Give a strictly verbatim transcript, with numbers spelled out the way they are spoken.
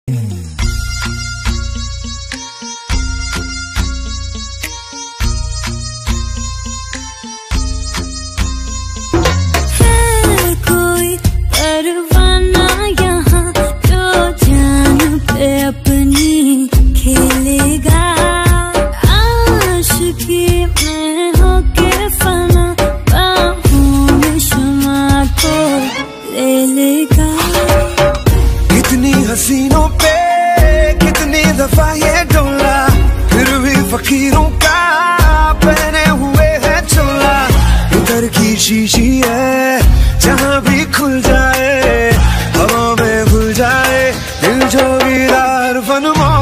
कितनी हसीनों पे कितनी दफा ये डोला, फिर भी फकीरों का पहने हुए है चोला। इधर की शीशी है जहाँ भी खुल जाए, हवा में भूल जाए दिल जोगीदार फन